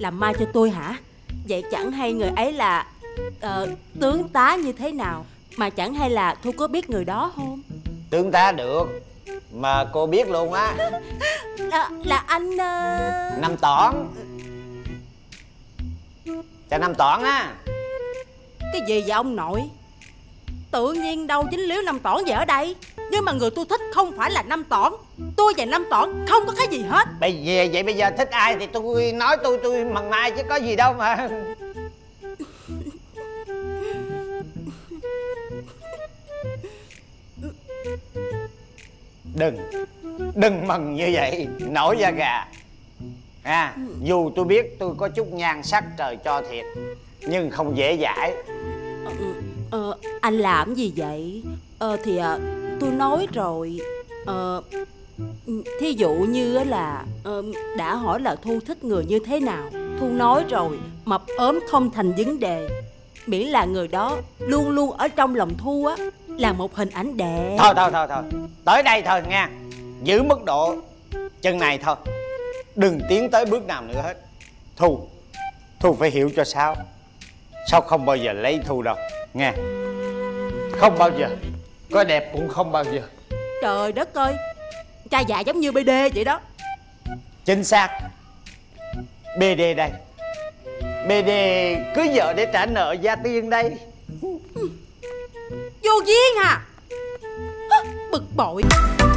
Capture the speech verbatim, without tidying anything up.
làm mai cho tôi hả? Vậy chẳng hay người ấy là uh, tướng tá như thế nào? Mà chẳng hay là Thu có biết người đó không? Tướng tá được mà cô biết luôn á. Là, là anh uh... Năm Toản. Chào Năm Toản á. Cái gì vậy ông nội? Tự nhiên đâu dính líu Năm Toản về ở đây. Nhưng mà người tôi thích không phải là Năm Toản. Tôi và Năm Toản không có cái gì hết. Bây giờ vậy bây giờ thích ai thì tôi nói tôi tôi mần mai chứ có gì đâu mà. Đừng Đừng mần như vậy, nổi da gà à. Dù tôi biết tôi có chút nhan sắc trời cho thiệt, nhưng không dễ dãi. Ờ, ờ, anh làm gì vậy? Ờ thì à, tôi nói rồi. Ờ thí dụ như là ờ, đã hỏi là Thu thích người như thế nào, Thu nói rồi, mập ốm không thành vấn đề, miễn là người đó luôn luôn ở trong lòng Thu á, là một hình ảnh đẹp. Thôi thôi thôi thôi, tới đây thôi nha. Giữ mức độ chân này thôi, đừng tiến tới bước nào nữa hết. Thu Thu phải hiểu cho Sao. Sao không bao giờ lấy Thu đâu nghe. Không bao giờ. Có đẹp cũng không bao giờ. Trời đất ơi, cha già giống như bê đê vậy đó. Chính xác. bê đê đây. bê đê cưới vợ để trả nợ gia tiên đây. Vô duyên à. Bực bội.